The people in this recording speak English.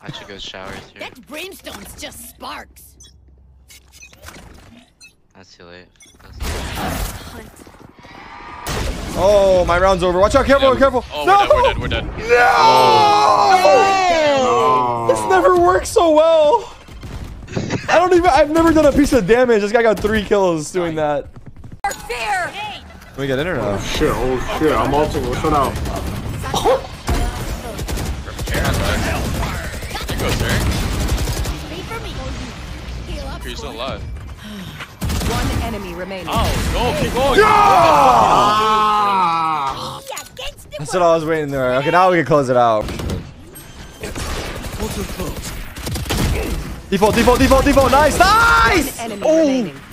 I should go showers here. That brimstone's just sparks. That's too late. Oh, my round's over. Watch out, careful, careful. Oh, no! we're dead. No! Oh. This never works so well. I've never done a piece of damage. This guy got 3 kills doing that. Fear. Can we get in or no? Oh shit, I'm ulting. Shut out. There goes Tarik. Wait for me. Heal up. You're still alive. One enemy remaining. Oh, go, keep going. Ah! That's what I was waiting there. Okay, now we can close it out. Default. Nice. One enemy remaining.